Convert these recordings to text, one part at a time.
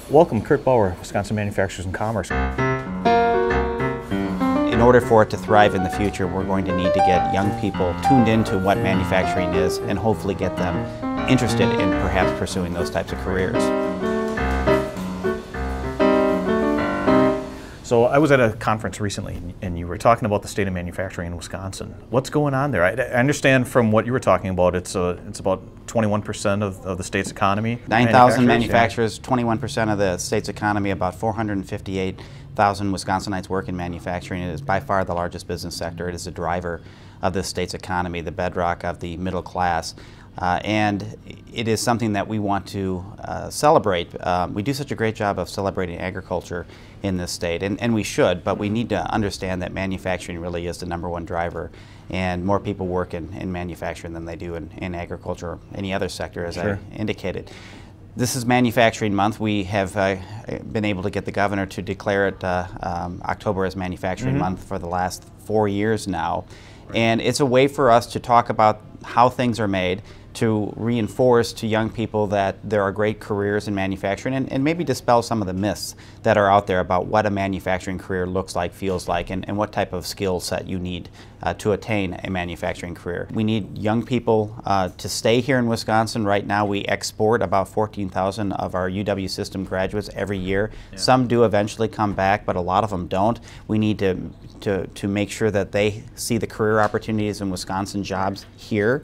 Welcome, Kurt Bauer, Wisconsin Manufacturers and Commerce. In order for it to thrive in the future, we're going to need to get young people tuned into what manufacturing is and hopefully get them interested in perhaps pursuing those types of careers. So I was at a conference recently and you were talking about the state of manufacturing in Wisconsin. What's going on there? I understand from what you were talking about, it's about 21% of the state's economy. 9,000 manufacturers, 21% of the state's economy, about 458,000 Wisconsinites work in manufacturing. It is by far the largest business sector. It is a driver of the state's economy, the bedrock of the middle class. And it is something that we want to celebrate. We do such a great job of celebrating agriculture in this state, and we should, but we need to understand that manufacturing really is the #1 driver, and more people work in manufacturing than they do in agriculture or any other sector, as Sure. I indicated. This is Manufacturing Month. We have been able to get the governor to declare it October as Manufacturing Month for the last 4 years now. And it's a way for us to talk about how things are made, to reinforce to young people that there are great careers in manufacturing, and maybe dispel some of the myths that are out there about what a manufacturing career looks like, feels like, and what type of skill set you need to attain a manufacturing career. We need young people to stay here in Wisconsin. Right now we export about 14,000 of our UW system graduates every year. Yeah. Some do eventually come back, but a lot of them don't. We need to make sure that they see the career opportunities in Wisconsin jobs here.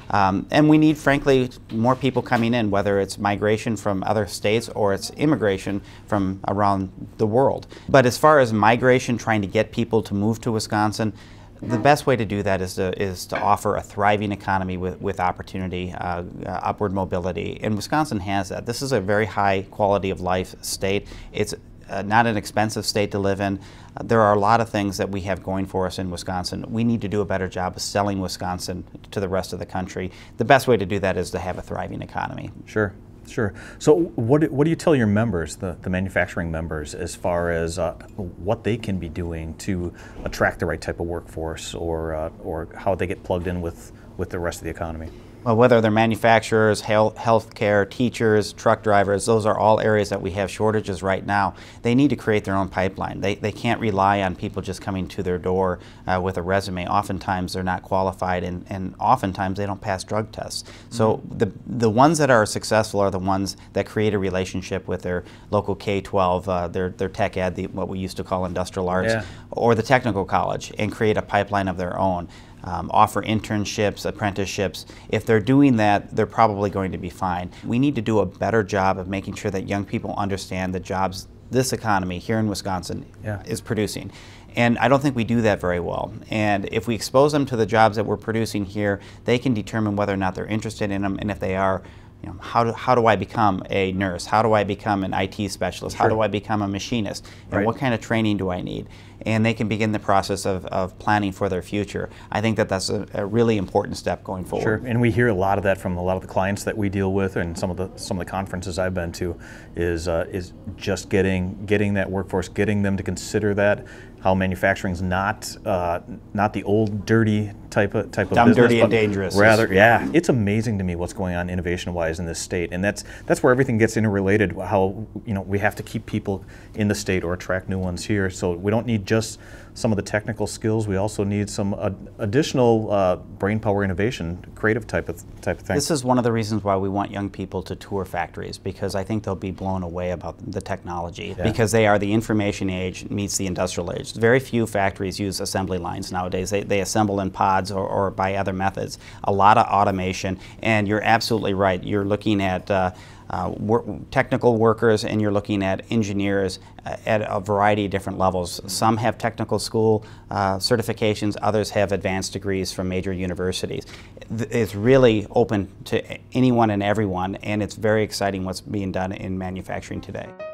And we need, frankly, more people coming in, whether it's migration from other states or it's immigration from around the world. But as far as migration, trying to get people to move to Wisconsin, the best way to do that is to offer a thriving economy with opportunity, upward mobility. And Wisconsin has that. This is a very high quality of life state. It's not an expensive state to live in. There are a lot of things that we have going for us in Wisconsin. We need to do a better job of selling Wisconsin to the rest of the country. The best way to do that is to have a thriving economy. Sure, sure. So what do you tell your members, the manufacturing members, as far as what they can be doing to attract the right type of workforce, or how they get plugged in with the rest of the economy? Well, whether they're manufacturers, healthcare, teachers, truck drivers, those are all areas that we have shortages right now. They need to create their own pipeline. They can't rely on people just coming to their door with a resume. Oftentimes they're not qualified, and oftentimes they don't pass drug tests. So the ones that are successful are the ones that create a relationship with their local K-12, their tech ed, what we used to call industrial arts, yeah, or the technical college, and create a pipeline of their own. Offer internships, apprenticeships. If they're doing that, they're probably going to be fine. We need to do a better job of making sure that young people understand the jobs this economy here in Wisconsin, yeah, is producing. And I don't think we do that very well. And if we expose them to the jobs that we're producing here, they can determine whether or not they're interested in them, and if they are, how do I become a nurse? How do I become an IT specialist? Sure. How do I become a machinist? And right, what kind of training do I need? And they can begin the process of planning for their future. I think that that's a really important step going forward. Sure, and we hear a lot of that from a lot of the clients that we deal with, and some of the conferences I've been to, is just getting that workforce, getting them to consider that, how manufacturing's not the old dirty type of dumb, business, dirty, and dangerous. Rather, yeah, it's amazing to me what's going on innovation-wise in this state, and that's where everything gets interrelated. How we have to keep people in the state or attract new ones here. So we don't need just some of the technical skills. We also need some additional brain power, innovation, creative type of thing. This is one of the reasons why we want young people to tour factories, because I think they'll be blown away about the technology, yeah, because they are the information age meets the industrial age. Very few factories use assembly lines nowadays. They assemble in pods or by other methods. A lot of automation, and you're absolutely right. You're looking at technical workers, and you're looking at engineers at a variety of different levels. Some have technical school certifications, others have advanced degrees from major universities. It's really open to anyone and everyone, and it's very exciting what's being done in manufacturing today.